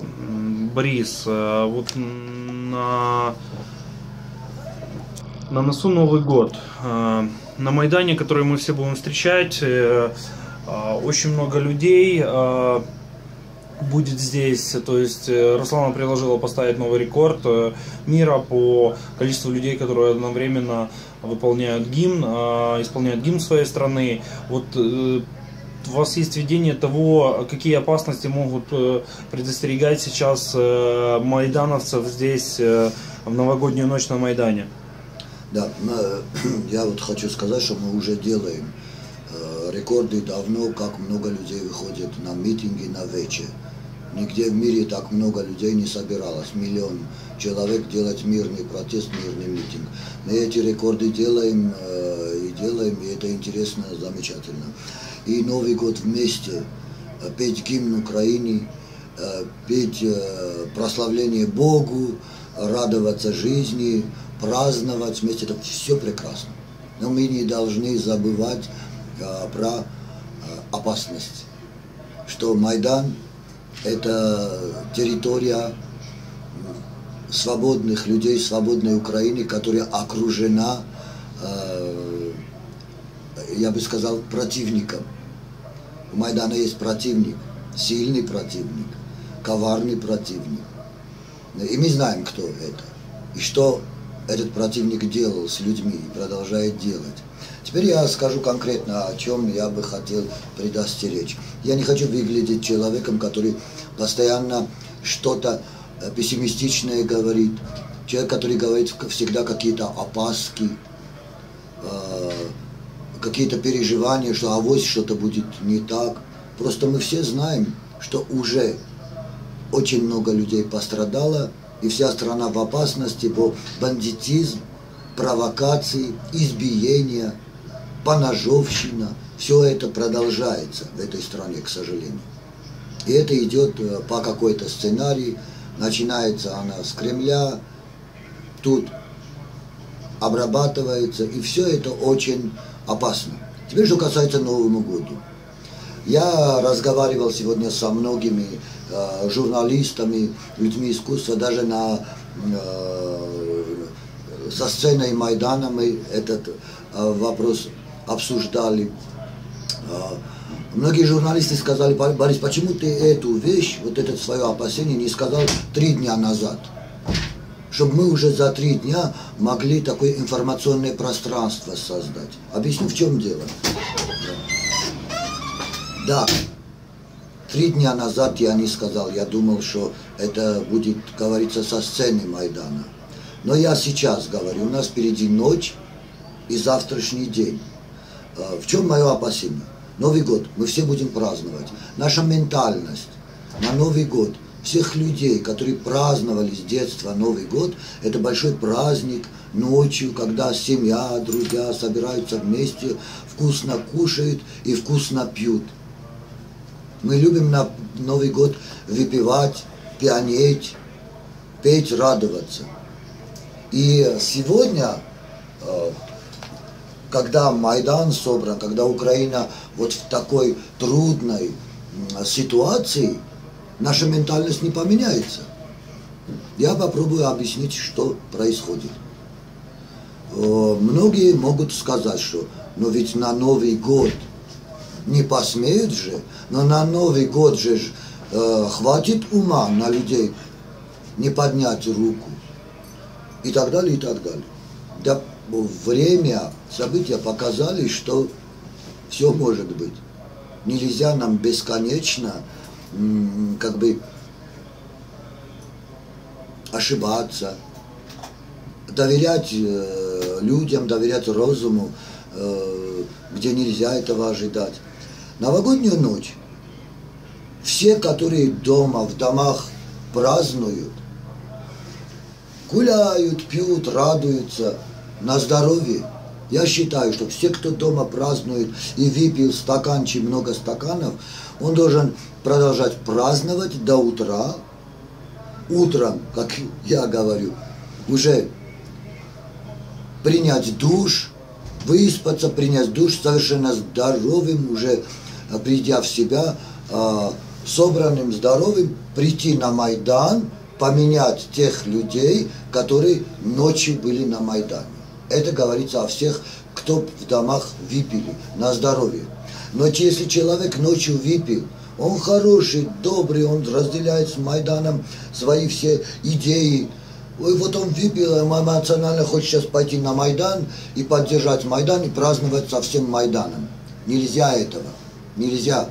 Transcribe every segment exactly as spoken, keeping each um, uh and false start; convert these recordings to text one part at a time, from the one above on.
Борис, вот на, на носу Новый год. На Майдане, который мы все будем встречать, очень много людей будет здесь. То есть Руслана предложила поставить новый рекорд мира по количеству людей, которые одновременно выполняют гимн, исполняют гимн своей страны. Вот у вас есть видение того, какие опасности могут предостерегать сейчас майдановцев здесь в новогоднюю ночь на Майдане? Да, я вот хочу сказать, что мы уже делаем рекорды давно, как много людей выходит на митинги, на вечер. Нигде в мире так много людей не собиралось. Миллион человек делать мирный протест, мирный митинг. Мы эти рекорды делаем и делаем, и это интересно, замечательно. И Новый год вместе, петь гимн Украине, петь прославление Богу, радоваться жизни, праздновать вместе, это все прекрасно. Но мы не должны забывать про опасность, что Майдан – это территория свободных людей, свободной Украины, которая окружена, я бы сказал, противником. У Майдана есть противник, сильный противник, коварный противник. И мы знаем, кто это, и что этот противник делал с людьми и продолжает делать. Теперь я скажу конкретно, о чем я бы хотел предостеречь. Я не хочу выглядеть человеком, который постоянно что-то пессимистичное говорит. Человек, который говорит всегда какие-то опаски, какие-то переживания, что авось что-то будет не так. Просто мы все знаем, что уже очень много людей пострадало, и вся страна в опасности, по бандитизм, провокации, избиения, поножовщина. Все это продолжается в этой стране, к сожалению. И это идет по какой-то сценарии. Начинается она с Кремля, тут обрабатывается, и все это очень опасно. Теперь, что касается Нового года. Я разговаривал сегодня со многими э, журналистами, людьми искусства, даже на, э, со сценой Майдана мы этот э, вопрос обсуждали. Э, многие журналисты сказали: Борис, почему ты эту вещь, вот это свое опасение не сказал три дня назад? Чтобы мы уже за три дня могли такое информационное пространство создать. Объясню, в чем дело. Да, три дня назад я не сказал, я думал, что это будет говориться со сцены Майдана. Но я сейчас говорю, у нас впереди ночь и завтрашний день. В чем мое опасение? Новый год, мы все будем праздновать. Наша ментальность на Новый год, всех людей, которые праздновали с детства Новый год, это большой праздник ночью, когда семья, друзья собираются вместе, вкусно кушают и вкусно пьют. Мы любим на Новый год выпивать, пьянеть, петь, радоваться. И сегодня, когда Майдан собран, когда Украина вот в такой трудной ситуации, наша ментальность не поменяется. Я попробую объяснить, что происходит. Многие могут сказать, что но ведь на Новый год не посмеют же, но на Новый год же э, хватит ума на людей не поднять руку. И так далее, и так далее. Да, время, события показали, что все может быть. Нельзя нам бесконечно м, как бы ошибаться, доверять э, людям, доверять разуму, э, где нельзя этого ожидать. Новогоднюю ночь все, которые дома, в домах празднуют, гуляют, пьют, радуются на здоровье. Я считаю, что все, кто дома празднует и выпил стаканчик, много стаканов, он должен продолжать праздновать до утра. Утром, как я говорю, уже принять душ, выспаться, принять душ совершенно здоровым, уже придя в себя, собранным, здоровым, прийти на Майдан, поменять тех людей, которые ночью были на Майдане. Это говорится о всех, кто в домах выпили, на здоровье. Но если человек ночью выпил, он хороший, добрый, он разделяет с Майданом свои все идеи. Ой, вот он выпил, эмоционально хочет сейчас пойти на Майдан и поддержать Майдан и праздновать со всем Майданом. Нельзя этого, нельзя.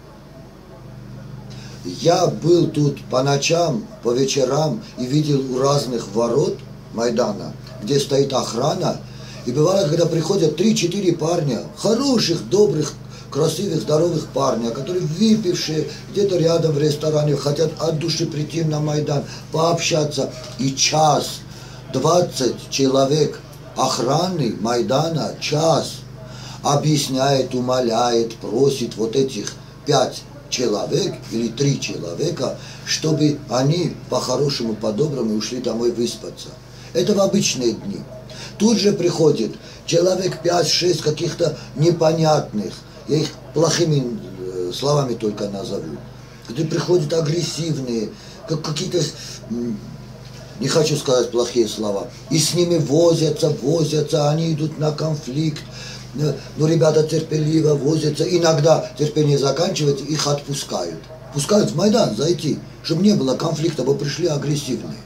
Я был тут по ночам, по вечерам и видел у разных ворот Майдана, где стоит охрана. И бывало, когда приходят три-четыре парня, хороших, добрых, красивых, здоровых парня, которые выпившие где-то рядом в ресторане, хотят от души прийти на Майдан, пообщаться. И час, двадцать человек охраны Майдана, час, объясняет, умоляет, просит вот этих пять человек или три человека, чтобы они по-хорошему, по-доброму ушли домой выспаться. Это в обычные дни. Тут же приходит человек пять-шесть каких-то непонятных, я их плохими словами только назову, где приходят агрессивные, как какие-то, не хочу сказать плохие слова, и с ними возятся, возятся, они идут на конфликт. Но ребята терпеливо возятся, иногда терпение заканчивается, их отпускают. Пускают в Майдан зайти, чтобы не было конфликта, бо пришли агрессивные.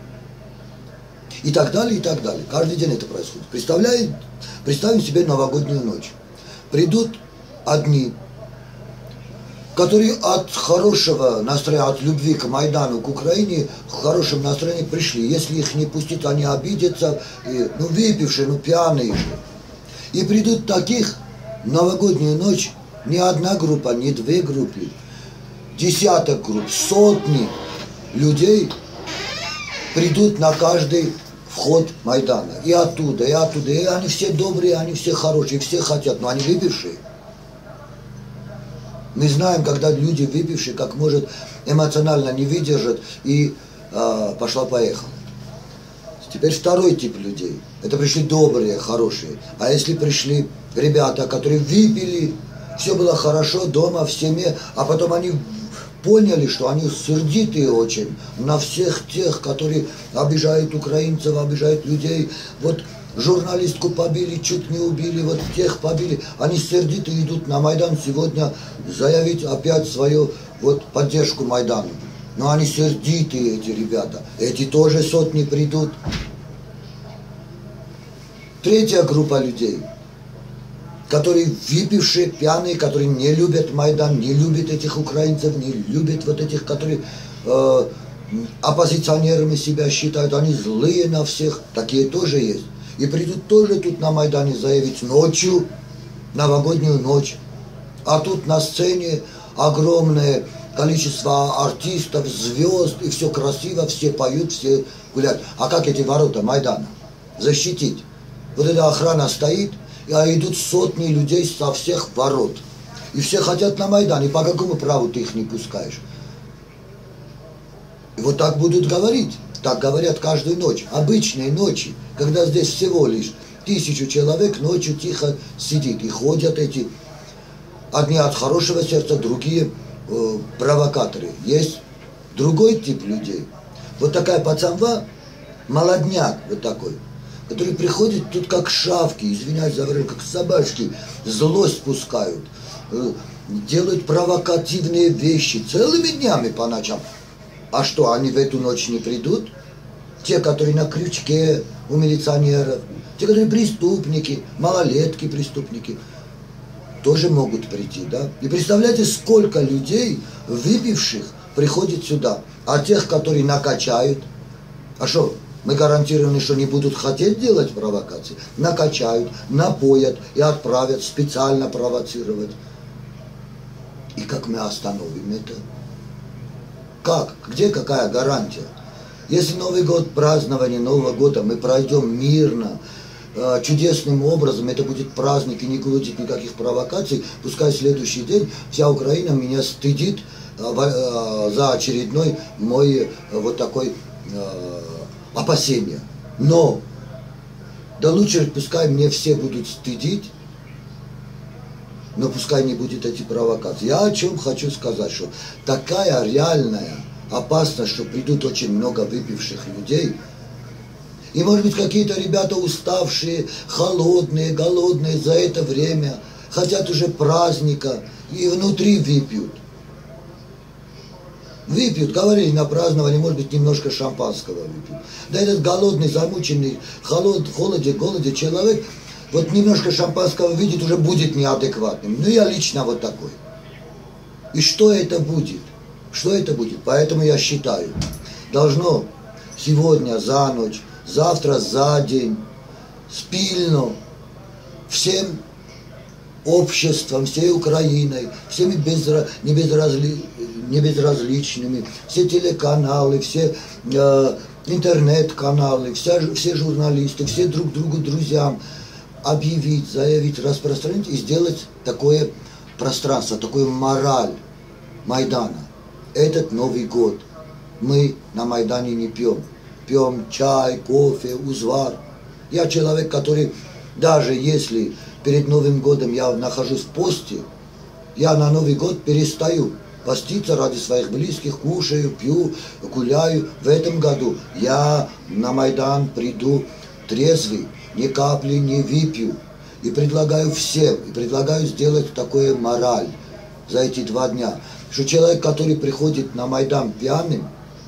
И так далее, и так далее. Каждый день это происходит. Представляем, представим себе новогоднюю ночь. Придут одни, которые от хорошего настроения, от любви к Майдану, к Украине, в хорошем настроении пришли. Если их не пустить, они обидятся, и, ну выпившие, ну пьяные же. И придут таких новогоднюю ночь не одна группа, не две группы, десяток групп, сотни людей придут на каждый вход Майдана. И оттуда, и оттуда. И они все добрые, они все хорошие, все хотят, но они выпившие. Мы знаем, когда люди выпившие, как может, эмоционально не выдержат и э, пошла-поехала. Теперь второй тип людей. Это пришли добрые, хорошие. А если пришли ребята, которые выпили, все было хорошо дома, в семье, а потом они поняли, что они сердитые очень на всех тех, которые обижают украинцев, обижают людей. Вот журналистку побили, чуть не убили, вот тех побили. Они сердитые идут на Майдан сегодня заявить опять свою вот поддержку Майдану. Но они сердитые, эти ребята. Эти тоже сотни придут. Третья группа людей, которые выпившие, пьяные, которые не любят Майдан, не любят этих украинцев, не любят вот этих, которые э, оппозиционерами себя считают, они злые на всех, такие тоже есть. И придут тоже тут на Майдане заявить ночью, новогоднюю ночь. А тут на сцене огромное количество артистов, звезд, и все красиво, все поют, все гуляют. А как эти ворота Майдана защитить? Вот эта охрана стоит, а идут сотни людей со всех ворот. И все хотят на Майдан. И по какому праву ты их не пускаешь? И вот так будут говорить. Так говорят каждую ночь. Обычные ночи, когда здесь всего лишь тысячу человек ночью тихо сидит. И ходят эти, одни от хорошего сердца, другие э, провокаторы. Есть другой тип людей. Вот такая пацанва, молодняк вот такой, которые приходят тут как шавки, извиняюсь за выражение, как собачки, злость пускают, э, делают провокативные вещи целыми днями по ночам. А что, они в эту ночь не придут? Те, которые на крючке у милиционеров, те, которые преступники, малолетки преступники, тоже могут прийти, да? И представляете, сколько людей, выпивших, приходит сюда. А тех, которые накачают, а что, мы гарантированы, что не будут хотеть делать провокации? Накачают, напоят и отправят специально провоцировать. И как мы остановим это? Как? Где какая гарантия? Если Новый год, празднование Нового года мы пройдем мирно, чудесным образом, это будет праздник и не будет никаких провокаций, пускай следующий день вся Украина меня стыдит за очередной мой вот такой опасение. Но, да лучше пускай мне все будут стыдить, но пускай не будет эти провокации. Я о чем хочу сказать, что такая реальная опасность, что придут очень много выпивших людей, и может быть какие-то ребята уставшие, холодные, голодные за это время, хотят уже праздника, и внутри выпьют. Выпьют, говорили на празднование, может быть, немножко шампанского выпьют. Да этот голодный, замученный, холод, холоде, голоде человек, вот немножко шампанского видит, уже будет неадекватным. Ну, я лично вот такой. И что это будет? Что это будет? Поэтому я считаю, должно сегодня за ночь, завтра за день, спильно, всем обществом, всей Украиной, всеми безра... не, безразли... не безразличными, все телеканалы, все э, интернет-каналы, вся, все журналисты, все друг другу друзьям объявить, заявить, распространить и сделать такое пространство, такую мораль Майдана. Этот Новый год мы на Майдане не пьем. Пьем чай, кофе, узвар. Я человек, который, даже если перед Новым годом я нахожусь в посте, я на Новый год перестаю поститься ради своих близких, кушаю, пью, гуляю. В этом году я на Майдан приду трезвый, ни капли не выпью. И предлагаю всем, и предлагаю сделать такое мораль за эти два дня, что человек, который приходит на Майдан пьяным,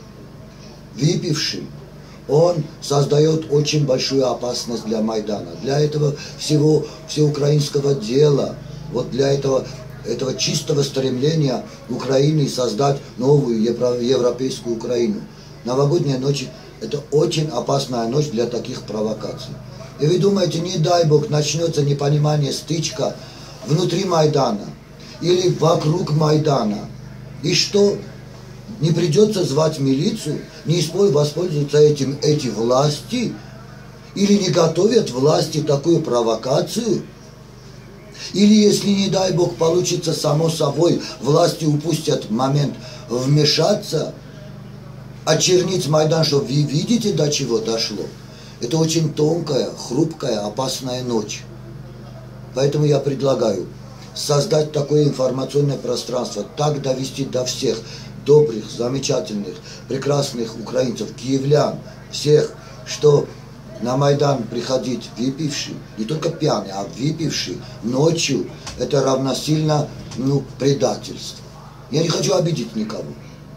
выпившим, он создает очень большую опасность для Майдана, для этого всего всеукраинского дела, вот для этого, этого чистого стремления Украины создать новую европейскую Украину. Новогодняя ночь – это очень опасная ночь для таких провокаций. И вы думаете, не дай Бог, начнется непонимание, стычка внутри Майдана или вокруг Майдана, и что? Не придется звать милицию, не воспользуются этим эти власти, или не готовят власти такую провокацию, или если, не дай Бог, получится само собой, власти упустят момент вмешаться, очернить Майдан, что вы видите, до чего дошло. Это очень тонкая, хрупкая, опасная ночь. Поэтому я предлагаю создать такое информационное пространство, так довести до всех добрых, замечательных, прекрасных украинцев, киевлян, всех, что на Майдан приходить выпивший, не только пьяный, а выпивший ночью, это равносильно, ну, предательству. Я не хочу обидеть никого.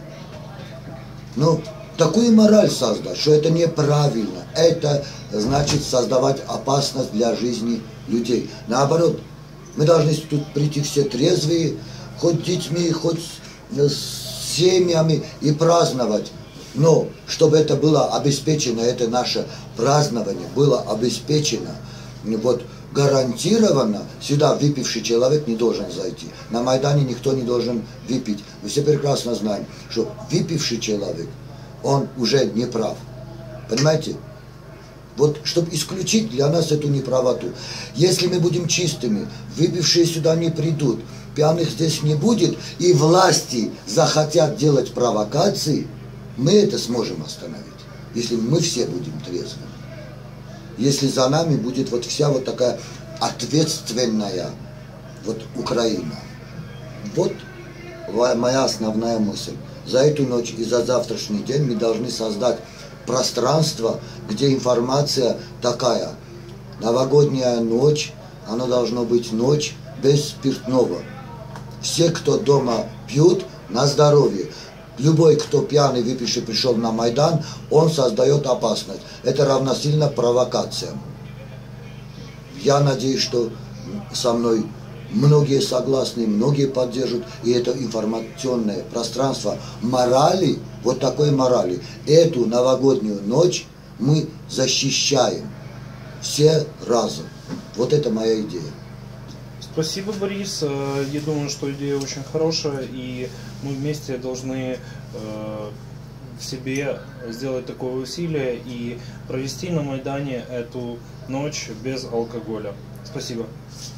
Но такую мораль создать, что это неправильно, это значит создавать опасность для жизни людей. Наоборот, мы должны тут прийти все трезвые, хоть детьми, хоть с семьями и праздновать. Но чтобы это было обеспечено, это наше празднование было обеспечено, вот гарантированно, сюда выпивший человек не должен зайти. На Майдане никто не должен выпить. Мы все прекрасно знаем, что выпивший человек, он уже не прав. Понимаете? Вот, чтобы исключить для нас эту неправоту. Если мы будем чистыми, выпившие сюда не придут, пьяных здесь не будет, и власти захотят делать провокации, мы это сможем остановить, если мы все будем трезвыми. Если за нами будет вот вся вот такая ответственная вот Украина. Вот моя основная мысль. За эту ночь и за завтрашний день мы должны создать пространство, где информация такая. Новогодняя ночь, она должна быть ночь без спиртного. Все, кто дома пьют, на здоровье. Любой, кто пьяный, выпивший, пришел на Майдан, он создает опасность. Это равносильно провокациям. Я надеюсь, что со мной многие согласны, многие поддержат, и это информационное пространство морали, вот такой морали, эту новогоднюю ночь мы защищаем все разом. Вот это моя идея. Спасибо, Борис. Я думаю, что идея очень хорошая, и мы вместе должны в себе сделать такое усилие и провести на Майдане эту ночь без алкоголя. Спасибо.